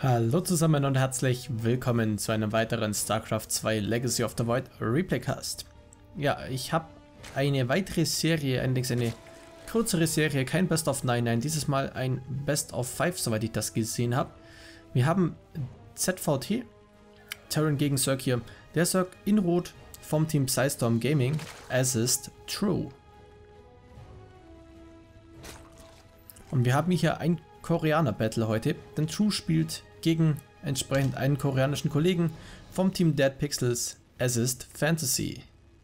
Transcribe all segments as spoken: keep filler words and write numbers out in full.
Hallo zusammen und herzlich willkommen zu einem weiteren StarCraft zwei Legacy of the Void Replaycast. Ja, ich habe eine weitere Serie, allerdings eine kürzere Serie, kein Best of neun, nein, dieses Mal ein Best of fünf, soweit ich das gesehen habe. Wir haben Z V T, Terran gegen Zerg hier. Der Zerg in Rot vom Team Psystorm Gaming, es ist True. Und wir haben hier ein Koreaner-Battle heute, denn True spielt gegen entsprechend einen koreanischen Kollegen vom Team Dead Pixels, es ist Fantasy.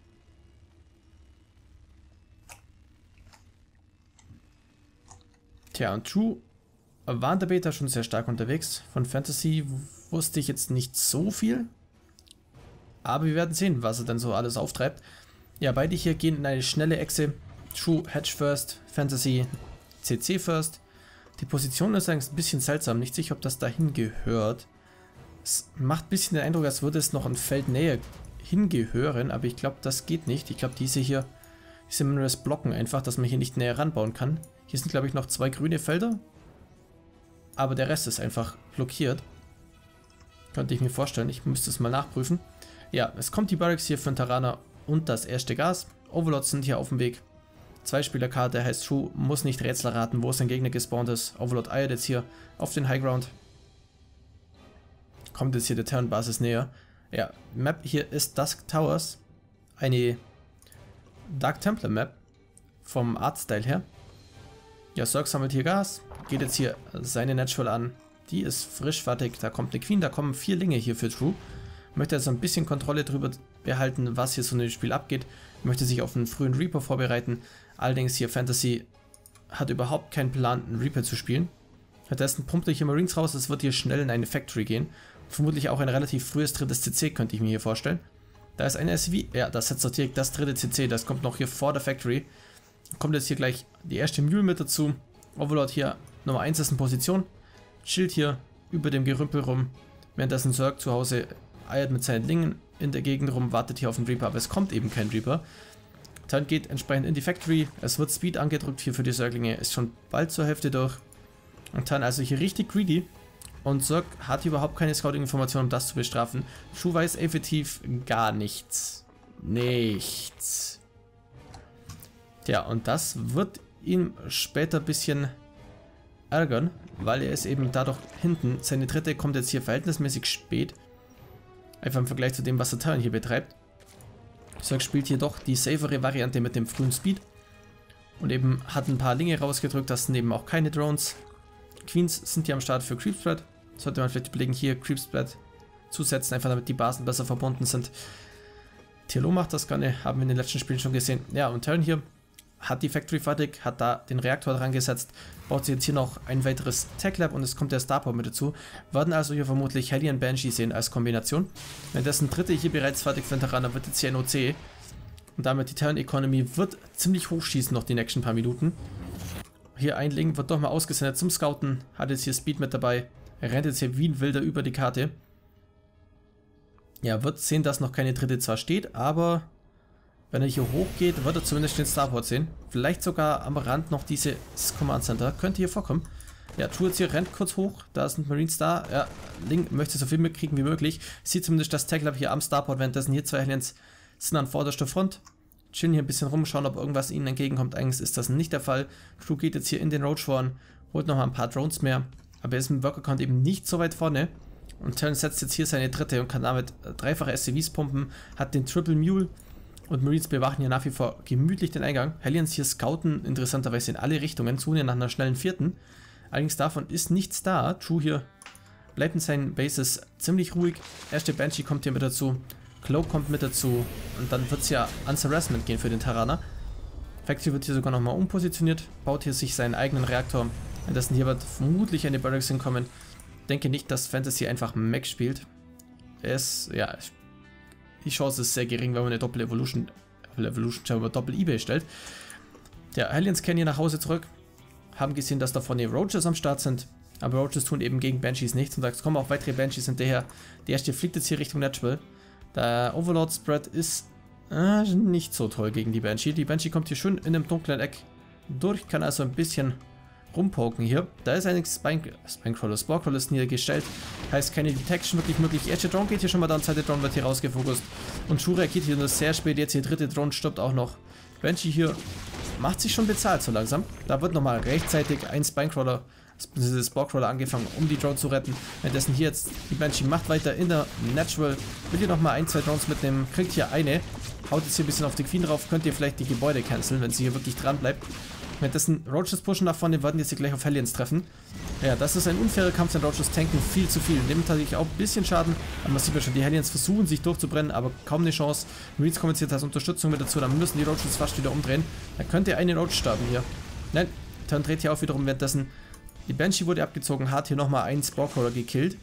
Tja, und True war in der Beta schon sehr stark unterwegs. Von Fantasy wusste ich jetzt nicht so viel, aber wir werden sehen, was er dann so alles auftreibt. Ja, beide hier gehen in eine schnelle Echse. True Hedge First, Fantasy C C First. Die Position ist eigentlich ein bisschen seltsam, nicht sicher, ob das dahin gehört. Es macht ein bisschen den Eindruck, als würde es noch in Feldnähe hingehören, aber ich glaube, das geht nicht. Ich glaube, diese hier, diese Minerals blocken einfach, dass man hier nicht näher ranbauen kann. Hier sind, glaube ich, noch zwei grüne Felder, aber der Rest ist einfach blockiert. Könnte ich mir vorstellen, ich müsste es mal nachprüfen. Ja, es kommt die Barracks hier für den Terraner und das erste Gas. Overlords sind hier auf dem Weg. Zwei-Spieler-Karte heißt True, muss nicht Rätsel raten, wo sein Gegner gespawnt ist. Overlord eiert jetzt hier auf den Highground. Kommt jetzt hier der Terran-Basis näher. Ja, Map hier ist Dusk Towers. Eine Dark Templar Map vom Artstyle her. Ja, Zerg sammelt hier Gas, geht jetzt hier seine Natural an. Die ist frisch fertig, da kommt eine Queen, da kommen vier Linge hier für True. Möchte also ein bisschen Kontrolle darüber behalten, was hier so in dem Spiel abgeht. Möchte sich auf einen frühen Reaper vorbereiten. Allerdings hier Fantasy hat überhaupt keinen Plan, einen Reaper zu spielen. Stattdessen pumpt er hier Marines raus, es wird hier schnell in eine Factory gehen. Vermutlich auch ein relativ frühes drittes C C, könnte ich mir hier vorstellen. Da ist eine S C V, ja, das setzt doch direkt das dritte C C, das kommt noch hier vor der Factory. Kommt jetzt hier gleich die erste Mule mit dazu. Overlord hier Nummer eins ist in Position. Chillt hier über dem Gerümpel rum, währenddessen Zerg zu Hause eiert mit seinen Lingen in der Gegend rum, wartet hier auf den Reaper, aber es kommt eben kein Reaper. Dann geht entsprechend in die Factory, es wird Speed angedrückt hier für die Zerglinge, ist schon bald zur Hälfte durch. Und dann also hier richtig greedy und Zerg hat überhaupt keine Scouting-Information, um das zu bestrafen. True weiß effektiv gar nichts. Nichts. Tja, und das wird ihn später ein bisschen ärgern, weil er ist eben dadurch hinten. Seine dritte kommt jetzt hier verhältnismäßig spät. Einfach im Vergleich zu dem, was der Terran hier betreibt. Zerg spielt hier doch die safere Variante mit dem frühen Speed. Und eben hat ein paar Linge rausgedrückt, das sind eben auch keine Drones. Queens sind hier am Start für Creepspread. Sollte man vielleicht überlegen, hier Creepspread zusetzen, einfach damit die Basen besser verbunden sind. T L O macht das gerne, haben wir in den letzten Spielen schon gesehen. Ja, und Terran hier hat die Factory fertig, hat da den Reaktor dran gesetzt, baut sich jetzt hier noch ein weiteres Tech Lab und es kommt der Starport mit dazu. Werden also hier vermutlich Hellion Banshee sehen als Kombination. Wenn dessen dritte hier bereits fertig für den Terraner wird jetzt hier N O C. Und damit die Terran Economy wird ziemlich hochschießen noch die nächsten paar Minuten. Hier ein Link wird doch mal ausgesendet zum Scouten, hat jetzt hier Speed mit dabei, er rennt jetzt hier wie ein Wilder über die Karte. Ja, wird sehen, dass noch keine dritte zwar steht, aber wenn er hier hochgeht, wird er zumindest den Starport sehen. Vielleicht sogar am Rand noch dieses Command Center. Könnte hier vorkommen. Ja, True jetzt hier rennt kurz hoch. Da sind Marines da. Ja, Link möchte so viel mitkriegen wie möglich. Sieht zumindest das Tech Lab hier am Starport, währenddessen hier zwei Aliens sind an vorderster Front. Chillen hier ein bisschen rum, schauen, ob irgendwas ihnen entgegenkommt. Eigentlich ist das nicht der Fall. True geht jetzt hier in den Roach Warren, holt noch mal ein paar Drones mehr. Aber er ist im Worker Count eben nicht so weit vorne. Und Terran setzt jetzt hier seine dritte und kann damit dreifache S C Vs pumpen. Hat den Triple Mule. Und Marines bewachen hier nach wie vor gemütlich den Eingang. Hellions hier scouten interessanterweise in alle Richtungen, suchen hier nach einer schnellen vierten. Allerdings davon ist nichts da. True hier bleibt in seinen Bases ziemlich ruhig. Erste Banshee kommt hier mit dazu. Cloak kommt mit dazu. Und dann wird es ja ans Harassment gehen für den Terraner. Factory wird hier sogar nochmal umpositioniert. Baut hier sich seinen eigenen Reaktor. Währenddessen hier wird vermutlich eine Barracks hinkommen. Denke nicht, dass Fantasy einfach Mech spielt. Es, ja, die Chance ist sehr gering, wenn man eine Doppel-Evolution, Evolution, über Doppel-Ebay stellt. Ja, Hellions kehren hier nach Hause zurück. Haben gesehen, dass da vorne Roaches am Start sind. Aber Roaches tun eben gegen Banshees nichts. Und da kommen auch weitere Banshees hinterher. Der erste fliegt jetzt hier Richtung Natural. Der Overlord-Spread ist äh, nicht so toll gegen die Banshee. Die Banshee kommt hier schön in einem dunklen Eck durch. Kann also ein bisschen rumpoken hier. Da ist ein Spine, Spinecrawler, Sporecrawler ist niedergestellt. Heißt keine Detection wirklich möglich. Erste Drone geht hier schon mal down, zweite Drone wird hier rausgefokust. Und True reagiert hier nur sehr spät. Jetzt hier dritte Drone stirbt auch noch. Banshee hier macht sich schon bezahlt so langsam. Da wird nochmal rechtzeitig ein Spinecrawler, bzw. Sporecrawler angefangen, um die Drone zu retten. Währenddessen hier jetzt die Banshee macht weiter in der Natural. Will hier nochmal ein, zwei Drones mitnehmen. Kriegt hier eine. Haut jetzt hier ein bisschen auf die Queen drauf. Könnt ihr vielleicht die Gebäude canceln, wenn sie hier wirklich dran bleibt. Währenddessen Roaches pushen nach vorne, werden jetzt hier gleich auf Hellions treffen. Ja, das ist ein unfairer Kampf, denn Roaches tanken viel zu viel. Nimmt natürlich auch ein bisschen Schaden, aber man sieht ja schon, die Hellions versuchen sich durchzubrennen, aber kaum eine Chance. Marines kommen jetzt als Unterstützung mit dazu, dann müssen die Roaches fast wieder umdrehen. Dann könnte eine Roach starten hier. Nein, Turn dreht hier auch wiederum, währenddessen die Banshee wurde abgezogen, hat hier nochmal einen Sporecrawler gekillt.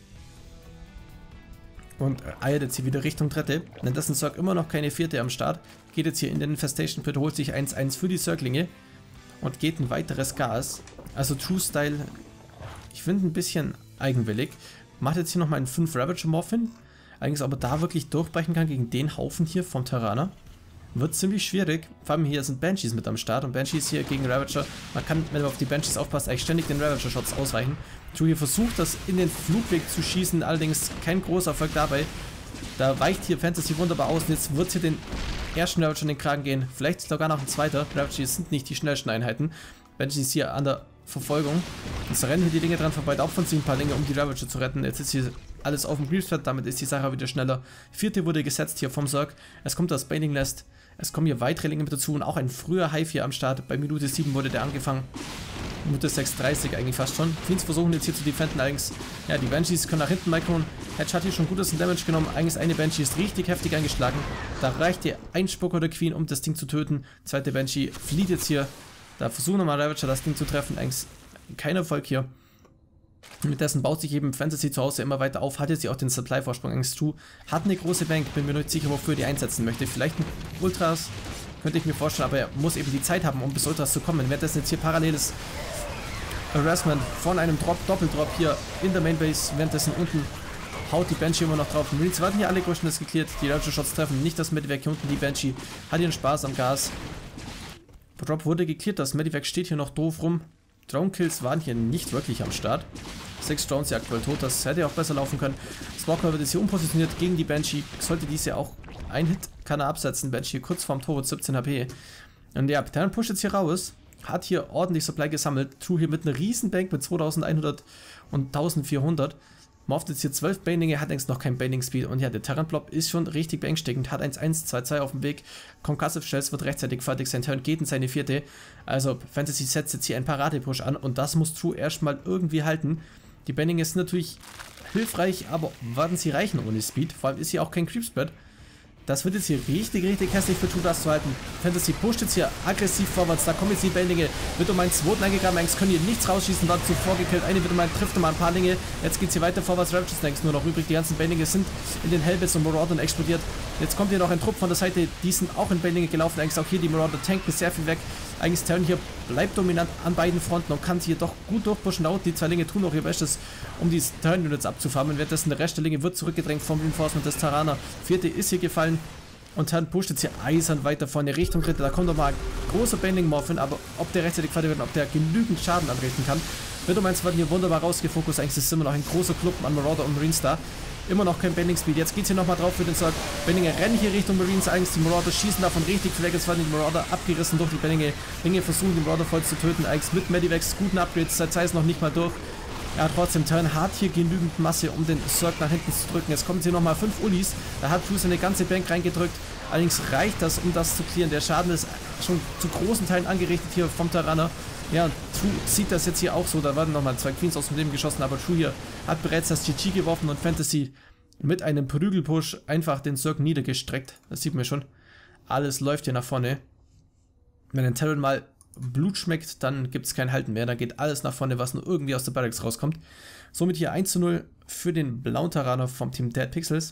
Und eiert jetzt hier wieder Richtung dritte. Währenddessen Zerg immer noch keine vierte am Start. Geht jetzt hier in den Infestation Pit, holt sich eins eins für die Zerglinge. Und geht ein weiteres Gas. Also True Style, ich finde ein bisschen eigenwillig. Macht jetzt hier nochmal einen fünf Ravager Morphin. Allerdings aber da wirklich durchbrechen kann gegen den Haufen hier vom Terraner. Wird ziemlich schwierig. Vor allem hier sind Banshees mit am Start. Und Banshees hier gegen Ravager. Man kann, wenn man auf die Banshees aufpasst, eigentlich ständig den Ravager Shots ausweichen. True hier versucht das in den Flugweg zu schießen. Allerdings kein großer Erfolg dabei. Da weicht hier Fantasy wunderbar aus. Und jetzt wird hier den ersten Ravager in den Kragen gehen. Vielleicht sogar noch ein zweiter. Ravager sind nicht die schnellsten Einheiten. Banshee ist hier an der Verfolgung. Jetzt rennen hier die Dinge dran vorbei. Da opfern sich ein paar Dinge, um die Ravager zu retten. Jetzt ist hier alles auf dem Greavesfeld. Damit ist die Sache wieder schneller. Vierte wurde gesetzt hier vom Zerg. Es kommt das Baning Nest. Es kommen hier weitere Linge mit dazu. Und auch ein früher Hive hier am Start. Bei Minute sieben wurde der angefangen. Minute sechs dreißig eigentlich fast schon. Queens versuchen jetzt hier zu defenden. Allerdings, ja, die Banshees können nach hinten micron. Hedge hat hier schon gutes Damage genommen. Eigentlich eine Banshee ist richtig heftig eingeschlagen. Da reicht hier ein Spucker der Queen, um das Ding zu töten. Zweite Banshee flieht jetzt hier. Da versuchen nochmal Ravager das Ding zu treffen. Eigentlich kein Erfolg hier. Mit dessen baut sich eben Fantasy zu Hause immer weiter auf. Hat jetzt hier auch den Supply-Vorsprung. Eigentlich True hat eine große Bank. Bin mir nicht sicher, wofür die einsetzen möchte. Vielleicht ein Ultras. Könnte ich mir vorstellen, aber er muss eben die Zeit haben, um bis Ultras zu kommen. Währenddessen jetzt hier paralleles Harassment von einem Drop, Doppeldrop hier in der Mainbase. Währenddessen unten haut die Banshee immer noch drauf. Marines werden hier alle größtenteils geklärt. Die Ravager Shots treffen nicht das Medivac hier unten. Die Banshee hat ihren Spaß am Gas. Drop wurde geklärt. Das Medivac steht hier noch doof rum. Drone Kills waren hier nicht wirklich am Start. Sechs Drones hier aktuell tot. Das hätte auch besser laufen können. Sporecrawler wird jetzt hier umpositioniert gegen die Banshee. Sollte diese auch ein Hit kann er absetzen. Banshee kurz vorm Tod, siebzehn H P. Und ja, Terran pusht jetzt hier raus. Hat hier ordentlich Supply gesammelt. True hier mit einer riesen Bank mit zweitausendeinhundert und eintausendvierhundert. Morpht jetzt hier zwölf Banelinge, hat längst noch kein Baning Speed. Und ja, der Terran Blob ist schon richtig beängstigend. Hat eins eins, zwei zwei auf dem Weg. Concussive Shells wird rechtzeitig fertig. Sein Turn geht in seine vierte. Also Fantasy setzt jetzt hier einen Parade-Push an. Und das muss True erstmal irgendwie halten. Die Banelinge sind natürlich hilfreich, aber werden sie reichen ohne Speed. Vor allem ist hier auch kein Creep-Spread. Das wird jetzt hier richtig, richtig hässlich für True, das zu halten. Fantasy pusht jetzt hier aggressiv vorwärts. Da kommen jetzt die Banelinge. Wird um einen zweiten eingegraben. Eigentlich können hier nichts rausschießen. War zuvor gekillt. Eine wird um einen, trifft um ein paar Linge. Jetzt geht es hier weiter vorwärts. Ravager Snakes nur noch übrig. Die ganzen Banelinge sind in den Hellbits und Maraudern explodiert. Jetzt kommt hier noch ein Trupp von der Seite. Die sind auch in Banelinge gelaufen. Eigentlich auch hier die Marauder tanken sehr viel weg. Eigentlich Terran hier bleibt dominant an beiden Fronten und kann sie hier doch gut durchpushen. Laut die zwei Linge tun auch ihr Bestes, um die Terran-Units abzufarmen. Währenddessen der Rest der Linge wird zurückgedrängt vom Reinforcement des Terraner. Vierte ist hier gefallen. Und Terran pusht jetzt hier eisern weiter vorne Richtung Dritte. Da kommt nochmal ein großer Baneling-Morphin, aber ob der rechtzeitig fertig wird, ob der genügend Schaden anrichten kann. Wird um eins werden hier wunderbar rausgefokust. Eigentlich ist es immer noch ein großer Club an Marauder und Marines da. Immer noch kein Baneling-Speed. Jetzt geht es hier nochmal drauf für den Zerg. Banelinge rennen hier Richtung Marines. Eigentlich die Marauder schießen davon richtig viel weg. Jetzt werden die Marauder abgerissen durch die Banelinge. Ringe versuchen die Marauder voll zu töten. Eigentlich mit Medivacs guten Upgrades. Seit sei es noch nicht mal durch. Ja, trotzdem, Terran hat hier genügend Masse, um den Zerg nach hinten zu drücken. Jetzt kommen hier nochmal fünf Ulis. Da hat True seine ganze Bank reingedrückt. Allerdings reicht das, um das zu clearen. Der Schaden ist schon zu großen Teilen angerichtet hier vom Terraner. Ja, True sieht das jetzt hier auch so. Da werden nochmal zwei Queens aus dem Leben geschossen. Aber True hier hat bereits das G G geworfen und Fantasy mit einem Prügelpush einfach den Zerg niedergestreckt. Das sieht man schon. Alles läuft hier nach vorne. Wenn ein Terran mal Blut schmeckt, dann gibt es kein Halten mehr. Da geht alles nach vorne, was nur irgendwie aus der Barracks rauskommt. Somit hier eins zu null für den blauen Terraner vom Team Dead Pixels.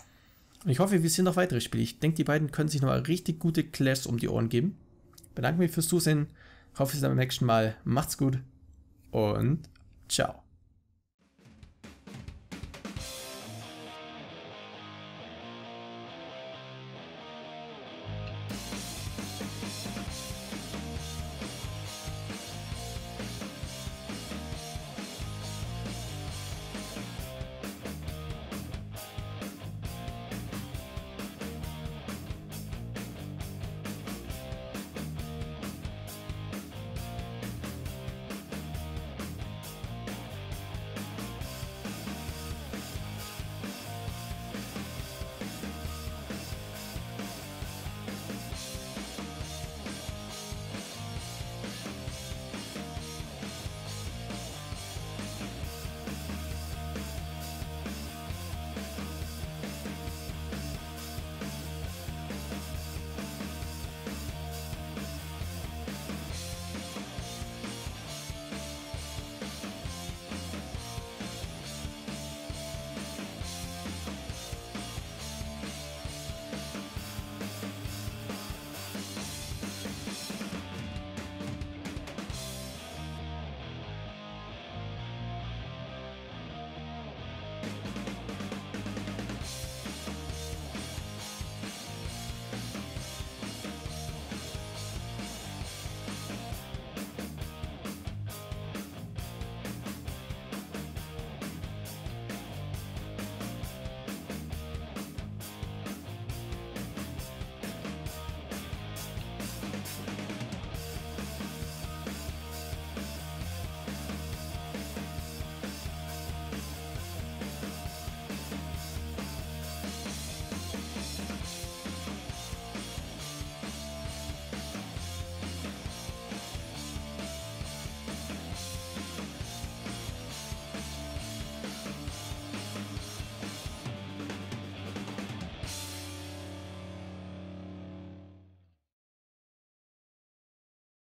Und ich hoffe, wir sehen noch weitere Spiele. Ich denke, die beiden können sich nochmal richtig gute Clashs um die Ohren geben. Bedanke mich fürs Zusehen. Hoffe, bis dann beim nächsten Mal. Macht's gut und ciao.